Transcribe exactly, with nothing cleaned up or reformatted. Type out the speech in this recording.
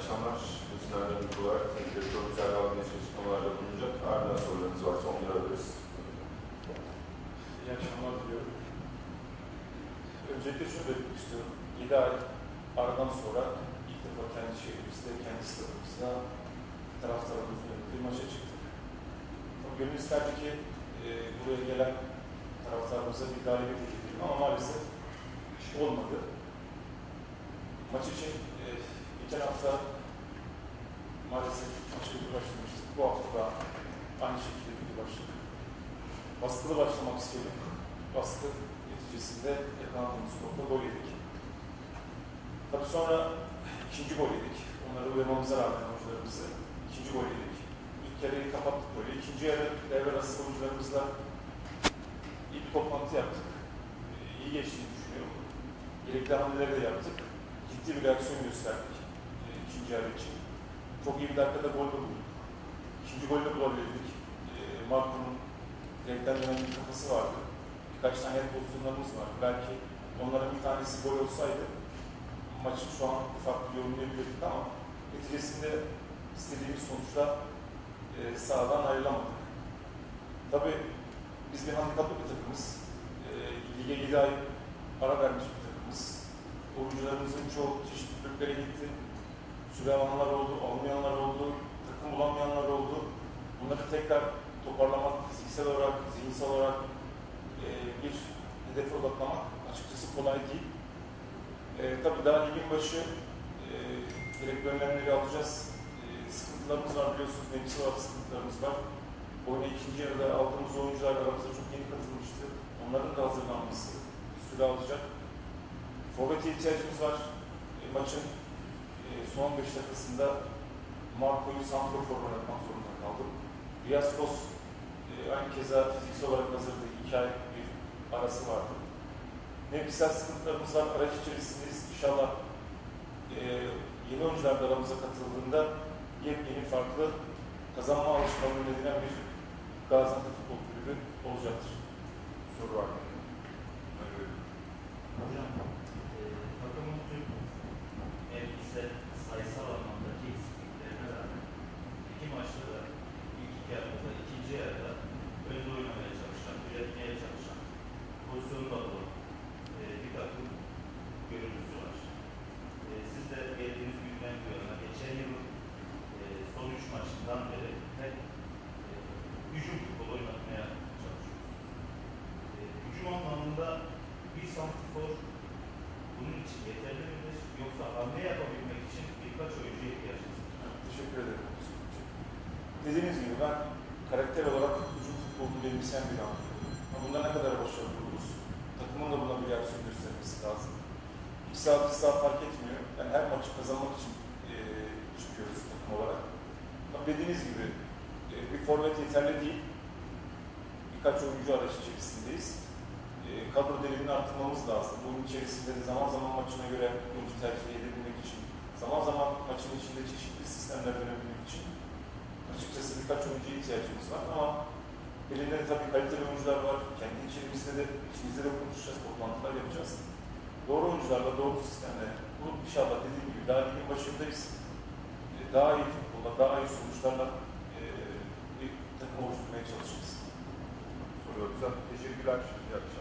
akşamlar. Bizlerden ilk olarak Türkiye'de çok güzel davranış açıklamalarda bulunacak. Ardından sorularınız varsa onları alırız. İyi akşamlar diliyorum. Öncelikle şunu belirtmek istiyorum. yedi ay aradan sonra ilk defa kendi şehrimizde, kendi stadımızda taraftarımızla bir maça çıktık. Tabii gönül isterdi ki e, buraya gelen taraftarımıza bir galibiyet edelim ama maalesef olmadı. Maç için e, geçen hafta maalesef maça bir başlamıştık. Bu hafta da aynı şekilde bir başladık. Baskılı başlamak istedik. Baskı neticesinde yakalandığımız nokta gol yedik. Tabii sonra ikinci gol yedik. Onları uyarmamıza rağmen oyuncularımızı ikinci gol yedik. İlk yarıyı kapattık böyle. İkinci yarı devre arası oyuncularımızla iyi bir toplantı yaptık. Ee, iyi geçtiğini düşünüyorum. Gerekli hamleleri de yaptık. Ciddi bir reaksiyon gösterdik e, ikinci yarı için. Çok iyi bir dakikada gol de bulduk. İkinci golü de bulabildik. E, Marco'nun renkten dönen bir kafası vardı. Birkaç tane pozisyonlarımız var. Belki onların bir tanesi gol olsaydı maçı şu an farklı yorumlayabilirdik ama neticesinde istediğimiz sonuçla e, sahadan ayrılamadık. Tabii biz bir handikaplı bir takımız. E, lige yedi ay ara vermiş bir takımız. Oyuncularımızın çoğu çeşitli kulüplere gitti. Süre alanlar oldu, almayanlar oldu, takım bulamayanlar oldu. Bunları tekrar toparlamak, fiziksel olarak, zihinsel olarak e, bir hedefe odaklamak açıkçası kolay değil. E, tabii daha ligin başı e, gerekli önlemleri alacağız. E, sıkıntılarımız var biliyorsunuz, mevkisi var, sıkıntılarımız var. Oyuna ikinci yarıda aldığımız oyuncular aramızda çok yeni katılmıştı. Onların da hazırlanması süre alacak. Forvet'e ihtiyacımız var. E, maçın e, son beş dakikasında Marco'yu santrofor oynatmak zorunda kaldım. Riyaskos e, aynı keza fiziksel olarak hazırdı. İki ay bir arası vardı. Mevkisel sıkıntılarımız var. Araç içerisindeyiz. İnşallah e, yeni oyuncular da aramıza katıldığında yepyeni farklı kazanma alışkanlığı edilen bir Gaziantep Futbol Kulübü olacaktır. Soru var mı? Hocam, e, takımın tüm mevkisel sayısal anlamdaki eksikliklerine rağmen iki maçta da ilk iki yarıda, ikinci yarıda önde oynamaya çalışan, üretmeye çalışan, pozisyonu da olan e, bir takım görüntüsü var. E, siz de geldiğiniz günden bu yana geçen yıl e, son üç maçından beri hep e, hücum futbolu oynatmaya çalışıyorsunuz. E, hücum anlamında bir santifor bunun için yeterli midir? Yoksa hamle yapabilmek için birkaç oyuncuya ihtiyacınız var? Teşekkür ederim. Dediğiniz gibi ben karakter olarak hücum futbolunu benimseyen bir antrenörüm. Bunda ne kadar başarılı oluruz? Takımın da buna bir reaksiyon göstermesi lazım. İki saat, bir saat fark etmiyor. Yani her maçı kazanmak için e, çıkıyoruz takım olarak. Ama dediğiniz gibi e, bir forvet yeterli değil. Birkaç oyuncu araç içerisindeyiz. E, kadro derinliğini arttırmamız lazım. Bunun içerisinde de zaman zaman maçına göre oyuncu tercih edebilmek için, zaman zaman maçın içinde çeşitli sistemler dönebilmek için açıkçası birkaç oyuncuya ihtiyacımız var ama elinde de tabii kaliteli oyuncular var. Kendi içerimizde de, içimizde de konuşacağız, toplantılar yapacağız. Doğru oyuncularla, doğru sistemle, bu inşallah dediğim gibi daha ligin başındayız. E, daha iyi futbolla, daha iyi sonuçlarla e, bir takım oluşturmaya çalışacağız. Soruyoruz. Teşekkürler.